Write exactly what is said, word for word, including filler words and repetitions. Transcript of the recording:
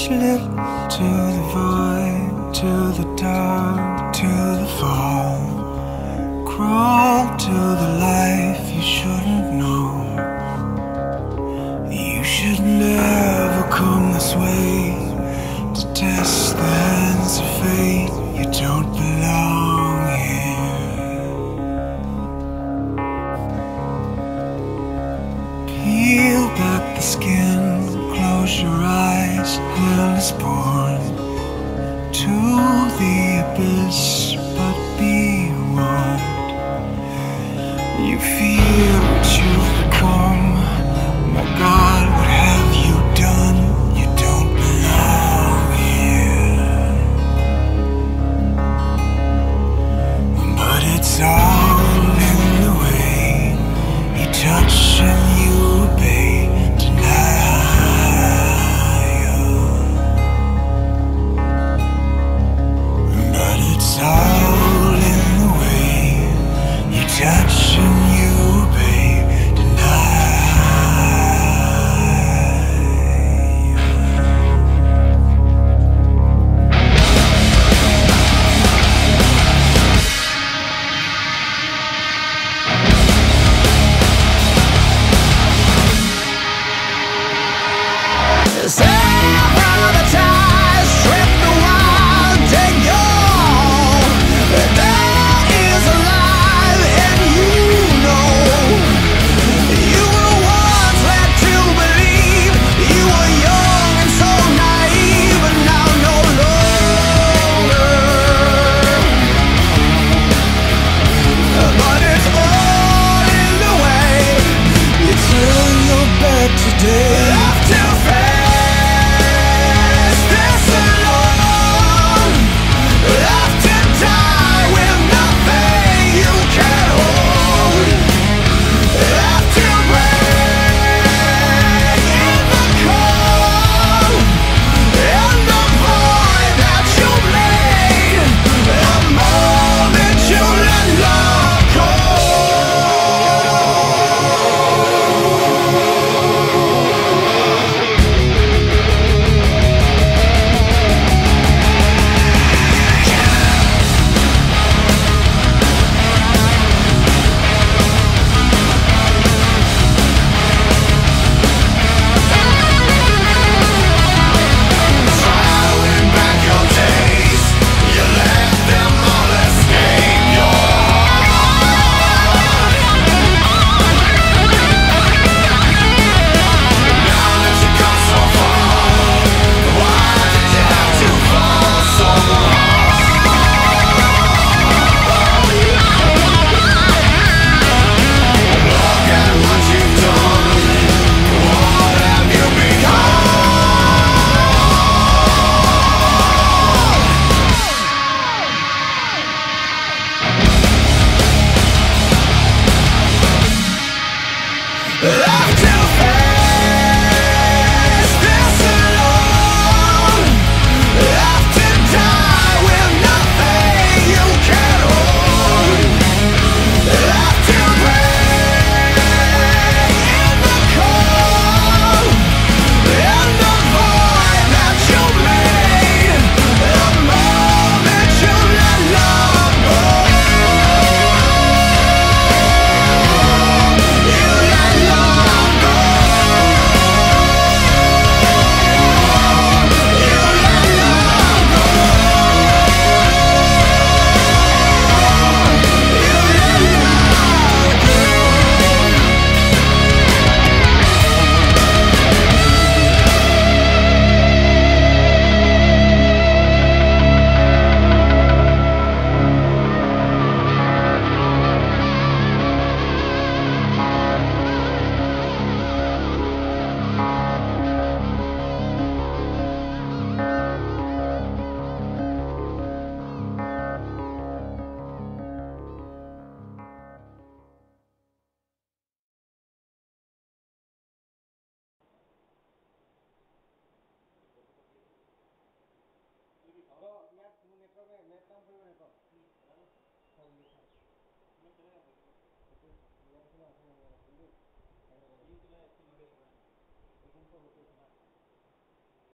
slip to the void, to the dark, to the fall. Crawl to the life you shouldn't know. You should never come this way to test the hands of fate. You don't belong here. Peel back the skin, close your eyes, hell is born to the abyss, but be warned. You feel what you've become. My God, what have you done? You don't belong here. But it's all in the way you touch and you obey. It's all in the way you touch and you obey.